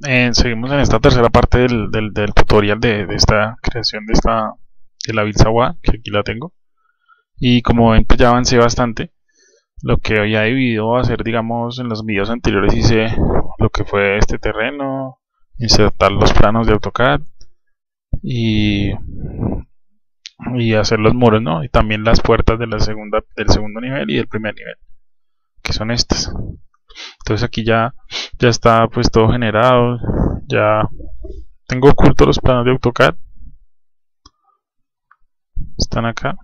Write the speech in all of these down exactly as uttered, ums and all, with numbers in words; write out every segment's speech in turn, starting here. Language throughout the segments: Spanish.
Eh, seguimos en esta tercera parte del, del, del tutorial de, de esta creación de esta de la Bilsawa, que aquí la tengo. Y como ven, pues ya avancé bastante. Lo que había debido hacer, digamos, en los videos anteriores hice lo que fue este terreno, insertar los planos de AutoCAD y, y hacer los muros, ¿no? Y también las puertas de la segunda, del segundo nivel y del primer nivel, que son estas. Entonces aquí ya, ya está pues todo generado, ya tengo ocultos los planos de AutoCAD, están acá,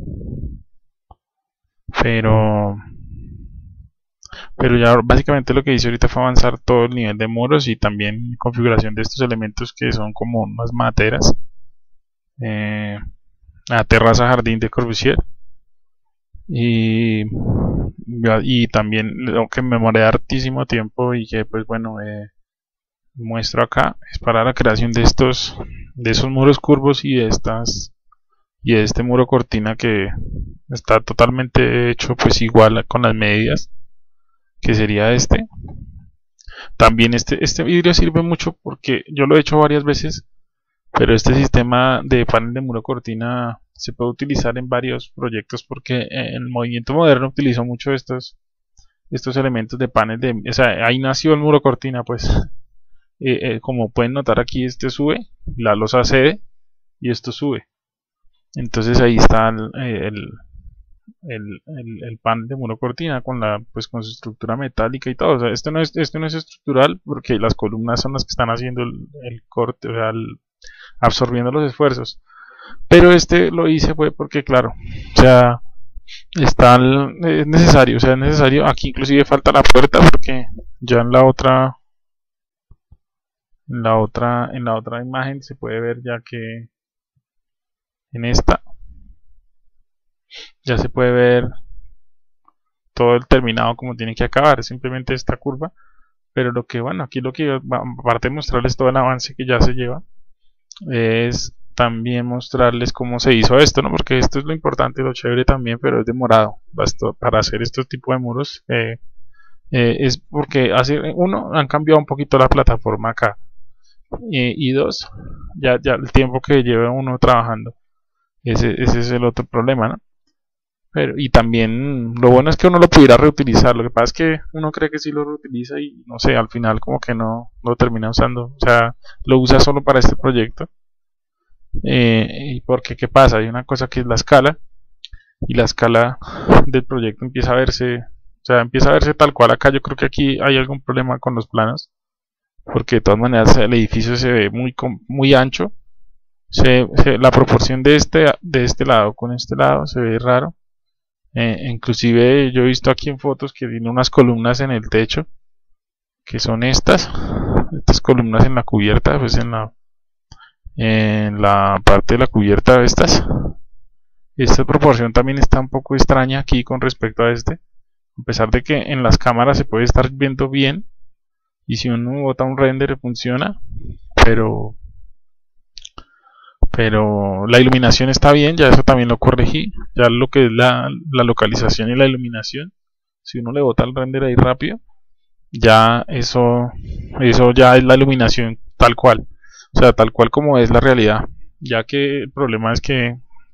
pero pero ya básicamente lo que hice ahorita fue avanzar todo el nivel de muros y también configuración de estos elementos que son como unas materas, eh, la terraza jardín de Corbusier, y y también lo que me demoré hartísimo tiempo y que pues bueno, eh, muestro acá es para la creación de estos de esos muros curvos y de estas y de este muro cortina que está totalmente hecho pues igual con las medidas, que sería este. También este, este vidrio sirve mucho porque yo lo he hecho varias veces, pero este sistema de panel de muro cortina se puede utilizar en varios proyectos porque en el movimiento moderno utilizó mucho estos estos elementos de panel de, o sea, ahí nació el muro cortina pues. Eh, eh, como pueden notar aquí, este sube, la losa cede y esto sube. Entonces ahí está el, el, el, el, el panel de muro cortina con la pues con su estructura metálica y todo. O sea, esto no es esto no es estructural porque las columnas son las que están haciendo el, el corte, o sea, el, absorbiendo los esfuerzos. Pero este lo hice fue porque claro, o sea, está el, es necesario, o sea, es necesario. Aquí inclusive falta la puerta porque ya en la otra en la otra en la otra imagen se puede ver ya que en esta ya se puede ver todo el terminado como tiene que acabar, simplemente esta curva. Pero lo que, bueno, aquí lo que aparte de mostrarles todo el avance que ya se lleva, es también mostrarles cómo se hizo esto, ¿no? Porque esto es lo importante, lo chévere también, pero es demorado. Bastó para hacer estos tipos de muros. Eh, eh, es porque hace, uno, han cambiado un poquito la plataforma acá. Y, y dos, ya, ya el tiempo que lleva uno trabajando. Ese, ese es el otro problema, ¿no? Pero, y también lo bueno es que uno lo pudiera reutilizar. Lo que pasa es que uno cree que sí lo reutiliza y no sé, al final como que no lo termina usando. O sea, lo usa solo para este proyecto. Eh, y porque, ¿qué pasa? Hay una cosa que es la escala. Y la escala del proyecto empieza a verse. O sea, empieza a verse tal cual acá. Yo creo que aquí hay algún problema con los planos. Porque de todas maneras el edificio se ve muy, muy ancho. Se, se, la proporción de este, de este lado con este lado se ve raro. Eh, inclusive yo he visto aquí en fotos que tiene unas columnas en el techo que son estas estas columnas en la cubierta, pues en la en la parte de la cubierta de estas. Esta proporción también está un poco extraña aquí con respecto a este, a pesar de que en las cámaras se puede estar viendo bien y si uno bota un render funciona, pero pero la iluminación está bien, ya eso también lo corregí, ya lo que es la, la localización y la iluminación, si uno le bota el render ahí rápido, ya eso, eso ya es la iluminación tal cual, o sea, tal cual como es la realidad, ya que el problema es que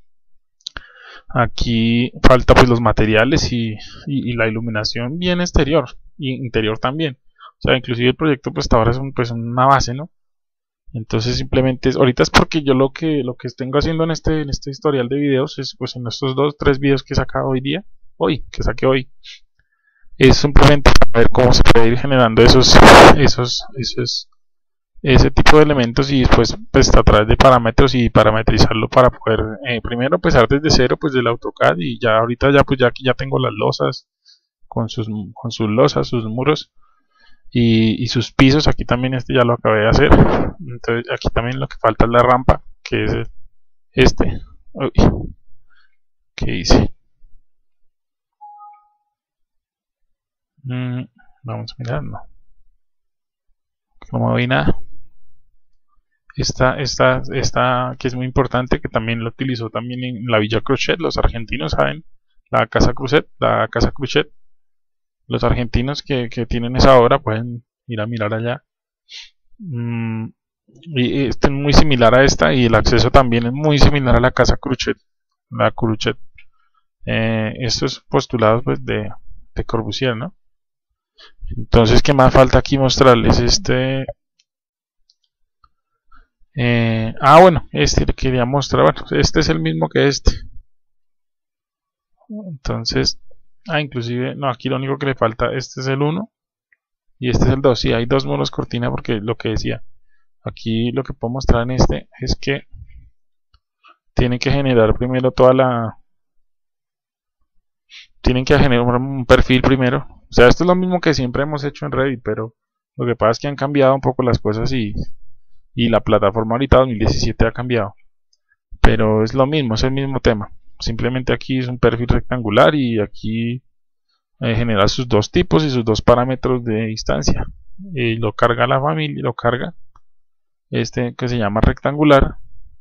aquí falta pues los materiales y, y, y la iluminación bien exterior y interior también, o sea, inclusive el proyecto pues hasta ahora es un, pues una base, ¿no? Entonces simplemente es, ahorita es porque yo lo que lo que tengo haciendo en este en este historial de videos es pues en estos dos tres videos que he sacado hoy día, hoy que saqué hoy, es simplemente para ver cómo se puede ir generando esos esos esos ese tipo de elementos y después pues a través de parámetros y parametrizarlo para poder eh, primero empezar desde cero pues del AutoCAD y ya ahorita ya pues ya aquí ya tengo las losas con sus con sus losas, sus muros. Y, y sus pisos, aquí también este ya lo acabé de hacer, entonces aquí también lo que falta es la rampa, que es este. Uy, ¿qué hice? Mm, vamos a mirar, no, no vi nada. Esta, esta, esta que es muy importante, que también lo utilizó también en la Villa Crochet, los argentinos saben, la casa Crochet, la casa Crochet, los argentinos que, que tienen esa obra pueden ir a mirar allá. Mm, y este es muy similar a esta y el acceso también es muy similar a la casa Cruchet. La Cruchet. Eh, estos postulados pues de, de Corbusier, ¿no? Entonces, ¿qué más falta aquí mostrarles? Este... Eh, ah, bueno, este le quería mostrar. Bueno, este es el mismo que este. Entonces, ah, inclusive, no, aquí lo único que le falta, este es el uno y este es el dos. Sí, hay dos muros cortina porque lo que decía. Aquí lo que puedo mostrar en este es que tienen que generar primero toda la... Tienen que generar un perfil primero. O sea, esto es lo mismo que siempre hemos hecho en Revit, pero lo que pasa es que han cambiado un poco las cosas y, y la plataforma ahorita dos mil diecisiete ha cambiado. Pero es lo mismo, es el mismo tema. Simplemente aquí es un perfil rectangular y aquí eh, genera sus dos tipos y sus dos parámetros de distancia. Y lo carga la familia, lo carga este que se llama rectangular,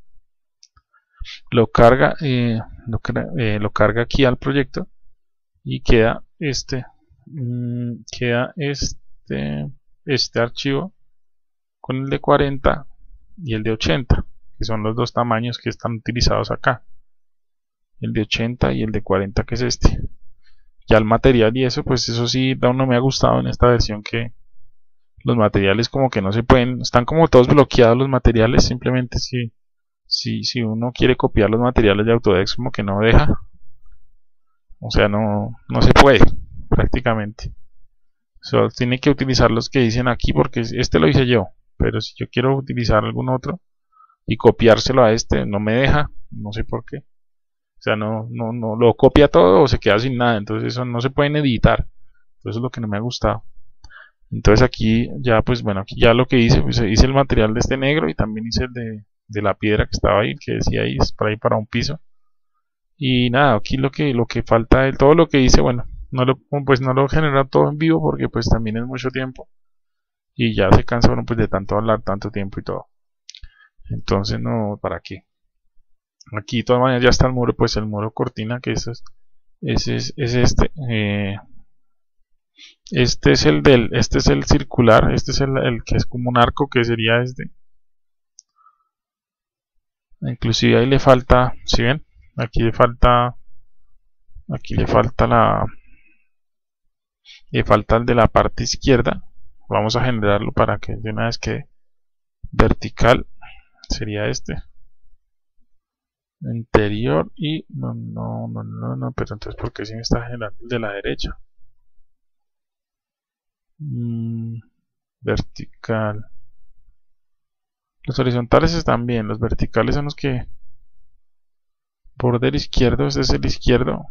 lo carga, eh, lo, eh, lo carga aquí al proyecto y queda este, mmm, queda este, este archivo con el de cuarenta y el de ochenta, que son los dos tamaños que están utilizados acá. El de ochenta y el de cuarenta, que es este. Ya el material y eso, pues eso sí, aún no me ha gustado en esta versión, que los materiales como que no se pueden, están como todos bloqueados los materiales. Simplemente si, si, si uno quiere copiar los materiales de Autodesk, como que no deja, o sea, no, no se puede prácticamente. Solo tiene que utilizar los que dicen aquí, porque este lo hice yo, pero si yo quiero utilizar algún otro y copiárselo a este, no me deja, no sé por qué. O sea, no, no, no lo copia todo o se queda sin nada, entonces eso no se pueden editar. Entonces es lo que no me ha gustado. Entonces aquí ya, pues bueno, aquí ya lo que hice, pues hice el material de este negro y también hice el de, de la piedra que estaba ahí, que decía ahí, es para ahí para un piso. Y nada, aquí lo que, lo que falta, de todo lo que hice, bueno, no lo, pues no lo genera todo en vivo porque pues también es mucho tiempo. Y ya se cansa uno pues de tanto hablar, tanto tiempo y todo. Entonces no, ¿para qué? Aquí de todas maneras ya está el muro, pues el muro cortina, que es, ese es, es este. Eh, este es el del, este es el circular, este es el, el que es como un arco, que sería este. Inclusive ahí le falta, ¿si ven? Aquí le falta, aquí le falta la, le falta el de la parte izquierda. Vamos a generarlo para que de una vez quede vertical. Sería este. Interior y no, no, no, no, no, pero entonces ¿por qué si me está generando el de la derecha? Mm, vertical. Los horizontales están bien, los verticales son los que... Border izquierdo, este es el izquierdo,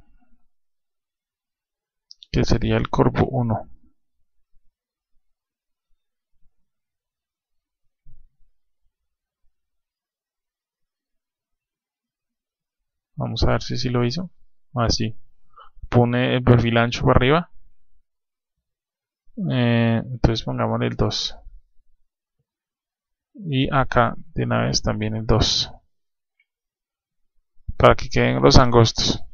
que sería el corvo uno. Vamos a ver si sí lo hizo. Así. Pone el perfil ancho para arriba. Eh, entonces pongámosle el dos. Y acá de una vez también el dos. Para que queden los angostos.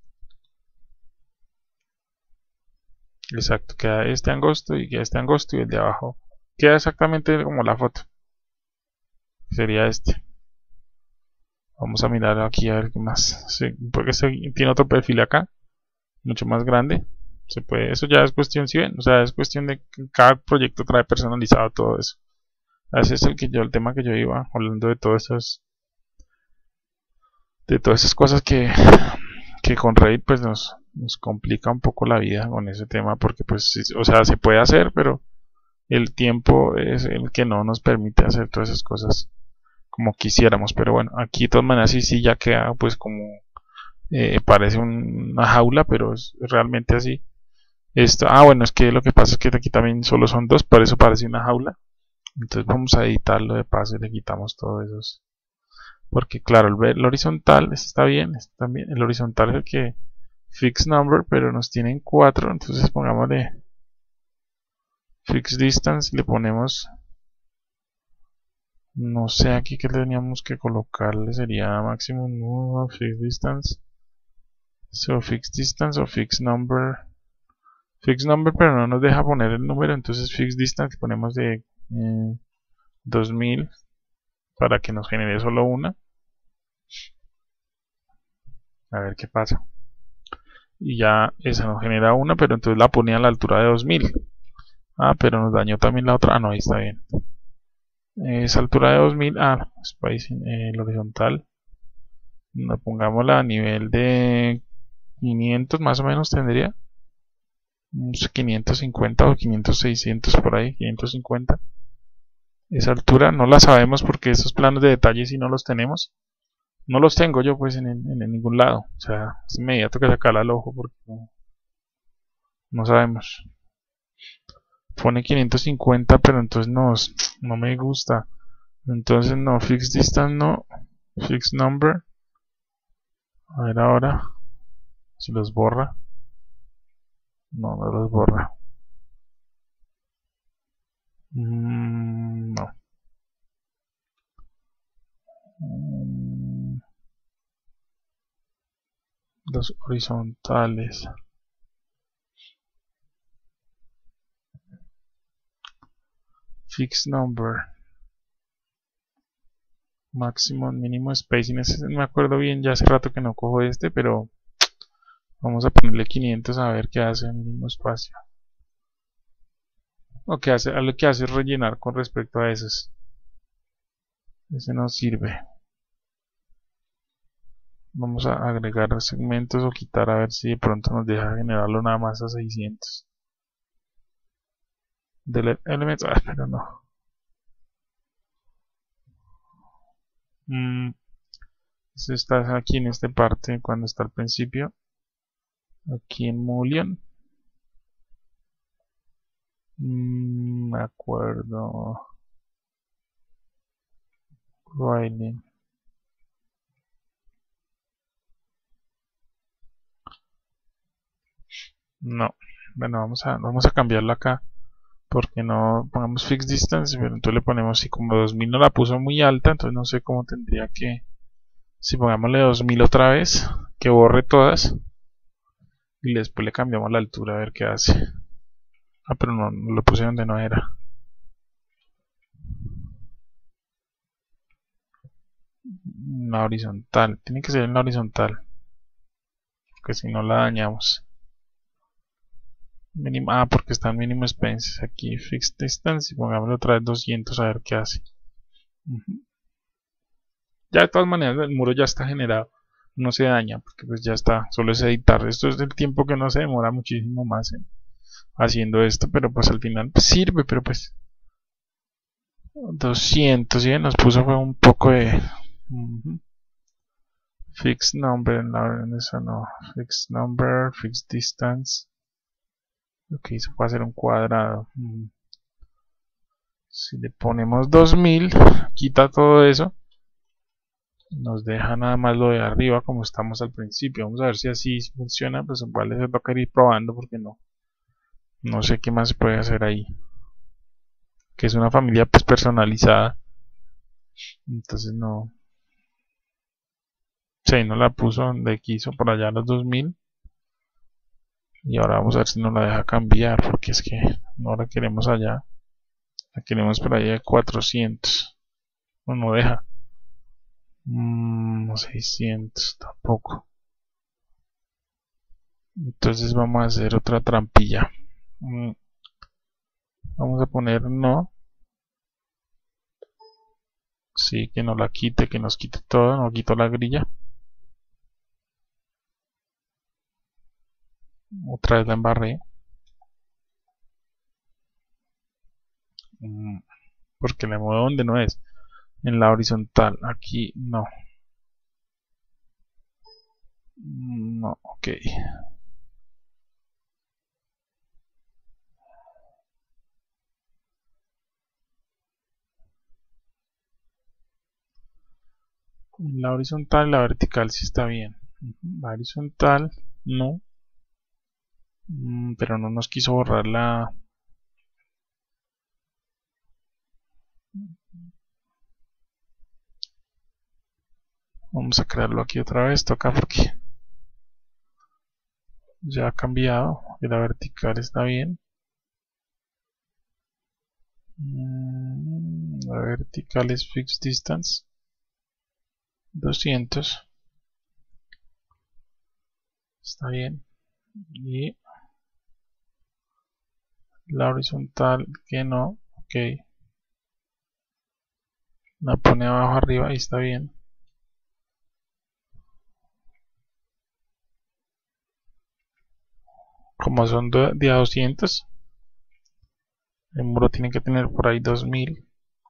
Exacto, queda este angosto y queda este angosto y el de abajo. Queda exactamente como la foto. Sería este. Vamos a mirar aquí a ver qué más. Sí, porque este tiene otro perfil acá. Mucho más grande. Se puede, eso ya es cuestión, si ven, o sea, es cuestión de que cada proyecto trae personalizado todo eso. Ese es el que yo, el tema que yo iba hablando de todas esas, de todas esas cosas que, que con Revit pues nos, nos complica un poco la vida con ese tema, porque pues, o sea, se puede hacer, pero el tiempo es el que no nos permite hacer todas esas cosas como quisiéramos. Pero bueno, aquí de todas maneras sí, sí ya queda pues como eh, parece un, una jaula, pero es realmente así. Esto, ah, bueno, es que lo que pasa es que aquí también solo son dos, por eso parece una jaula. Entonces vamos a editarlo de paso y le quitamos todos esos. Porque claro, el, el horizontal está bien, está también. El horizontal es el que fix number, pero nos tienen cuatro. Entonces pongámosle fix distance, le ponemos, no sé aquí que teníamos que colocarle, sería máximo no, fix distance. So fix distance o fix number. Fix number, pero no nos deja poner el número, entonces fix distance ponemos de eh, dos mil para que nos genere solo una. A ver qué pasa. Y ya esa nos genera una, pero entonces la ponía a la altura de dos mil. Ah, pero nos dañó también la otra. Ah, no, ahí está bien. Esa altura de dos mil. Ah, spacing, eh, el horizontal. No, pongámosla a nivel de quinientos más o menos tendría. Unos quinientos cincuenta o quinientos, seiscientos por ahí. quinientos cincuenta. Esa altura no la sabemos porque esos planos de detalle sí no los tenemos. No los tengo yo pues en, en, en ningún lado. O sea, es inmediato que sacarla al ojo porque no, no sabemos. Pone quinientos cincuenta, pero entonces no, no me gusta. Entonces no, fixed distance no. Fixed number. A ver ahora. Si los borra. No, no los borra. Mm, no. Mm, los horizontales. Fixed number. Maximum, mínimo spacing. Ese no me acuerdo bien, ya hace rato que no cojo este, pero vamos a ponerle quinientos a ver qué hace el mínimo espacio. O qué hace, lo que hace es rellenar con respecto a esos. Ese no sirve. Vamos a agregar segmentos o quitar a ver si de pronto nos deja generarlo nada más a seiscientos. Delete elements, ah, pero no. Mm, eso está aquí en esta parte cuando está al principio. Aquí en Mullion. Mm, me acuerdo. Writing. No. Bueno, vamos a, vamos a cambiarlo acá. Porque no pongamos fixed distance, pero entonces le ponemos, si como dos mil no la puso muy alta, entonces no sé cómo tendría que, si pongámosle dos mil otra vez, que borre todas, y después le cambiamos la altura a ver qué hace. Ah, pero no, no lo puse donde no era. La horizontal, tiene que ser en la horizontal, porque si no la dañamos. Mínimo, ah, porque está en mínimo expenses aquí, fixed distance, y pongámosle otra vez doscientos a ver qué hace. Uh-huh. Ya de todas maneras el muro ya está generado, no se daña porque pues ya está, solo es editar. Esto es el tiempo que no se demora muchísimo más en haciendo esto, pero pues al final pues, sirve, pero pues doscientos, ¿sí? Nos puso fue un poco de uh-huh. Fixed number, no, eso no, fixed number, fixed distance. Ok, eso puede ser un cuadrado. Uh-huh. Si le ponemos dos mil, quita todo eso. Nos deja nada más lo de arriba como estamos al principio. Vamos a ver si así funciona. Pues igual les toca ir probando porque no no sé qué más se puede hacer ahí, que es una familia pues personalizada, entonces no sí, no la puso donde quiso por allá a los dos mil y ahora vamos a ver si nos la deja cambiar porque es que no la queremos allá, la queremos por allá de cuatrocientos, no, no deja. Mm, seiscientos tampoco. Entonces vamos a hacer otra trampilla. Mm, vamos a poner no. Sí, que nos la quite, que nos quite todo, nos quito la grilla. Otra vez la embarré. Mm, porque le muevo donde no es. En la horizontal. Aquí no. Mm, no, ok. En la horizontal y la vertical sí está bien. La horizontal no. Mm, pero no nos quiso borrar la... Vamos a crearlo aquí otra vez. Toca porque ya ha cambiado. Y la vertical está bien. Mm, La vertical es fixed distance doscientos, está bien, y la horizontal que no, ok, la pone abajo arriba y está bien. Como son de a doscientos, el muro tiene que tener por ahí dos mil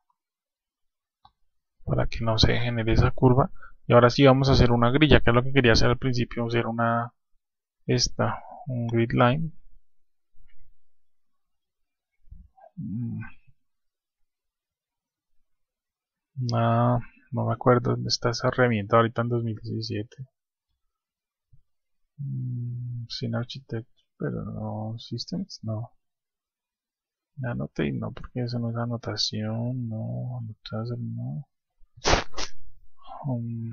para que no se genere esa curva. Y ahora sí vamos a hacer una grilla, que es lo que quería hacer al principio, hacer una esta, un grid line. No, no me acuerdo dónde está esa herramienta ahorita en dos mil diecisiete. Mm, sin Architect, pero no Systems, no. Annotate, no, porque eso no es anotación, no, anotar, no. Um,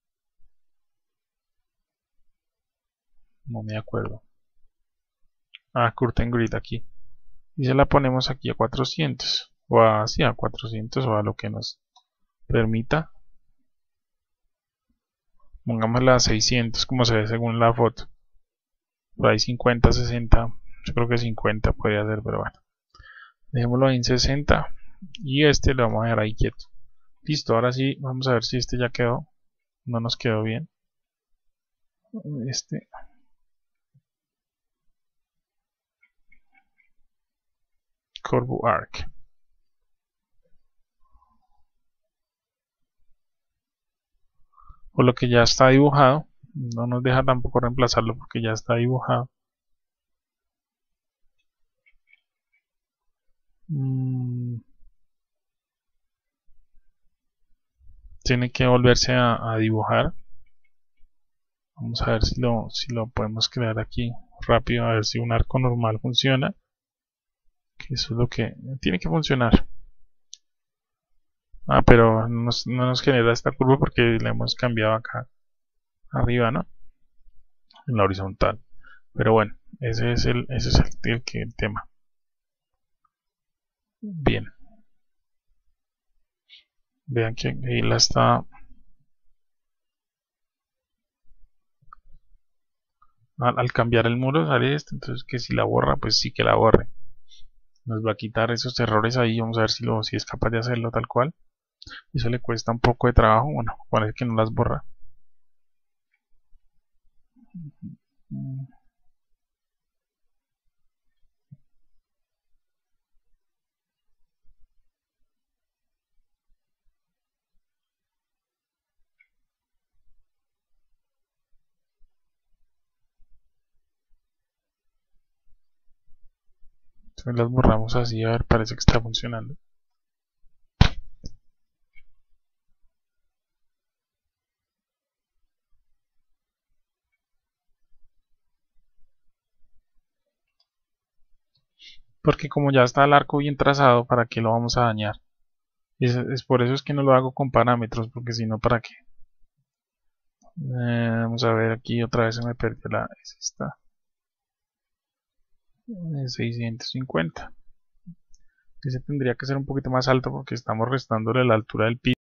no me acuerdo. Ah, Curtain Grid aquí. Y se la ponemos aquí a cuatrocientos. O así a cuatrocientos o a lo que nos permita. Pongámosla a seiscientos como se ve según la foto. Por ahí cincuenta, sesenta. Yo creo que cincuenta podría ser, pero bueno. Dejémoslo ahí en sesenta. Y este lo vamos a dejar ahí quieto. Listo, ahora sí, vamos a ver si este ya quedó. No nos quedó bien. Este. Curve Arc. Por lo que ya está dibujado. No nos deja tampoco reemplazarlo porque ya está dibujado. Mm. Tiene que volverse a, a dibujar. Vamos a ver si lo, si lo podemos crear aquí rápido, a ver si un arco normal funciona. Que eso es lo que tiene que funcionar. Ah, pero no nos, no nos genera esta curva porque la hemos cambiado acá arriba, ¿no? En la horizontal. Pero bueno, ese es el, ese es el, el, el tema. Bien. Vean que ahí la está. Al, al cambiar el muro sale esto, entonces que si la borra, pues sí que la borre. Nos va a quitar esos errores ahí, vamos a ver si, lo, si es capaz de hacerlo tal cual. Eso le cuesta un poco de trabajo, bueno, parece que no las borra. Entonces las borramos así, a ver, parece que está funcionando. Porque como ya está el arco bien trazado, ¿para qué lo vamos a dañar? Es, es por eso es que no lo hago con parámetros, porque si no, ¿para qué? Eh, vamos a ver aquí, otra vez se me perdió la... Es esta. Eh, seiscientos cincuenta. Ese tendría que ser un poquito más alto porque estamos restándole la altura del piso.